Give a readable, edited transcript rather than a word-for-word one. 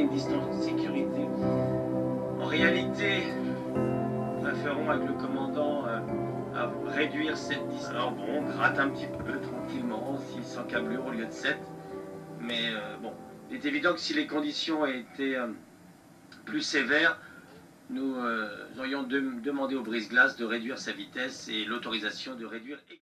une distance de sécurité. En réalité, nous préférons avec le commandant à réduire cette distance. Alors bon, on gratte un petit peu tranquillement, 600 câblures au lieu de 7. Mais bon, il est évident que si les conditions étaient plus sévères, nous aurions demandé au brise-glace de réduire sa vitesse et l'autorisation de réduire.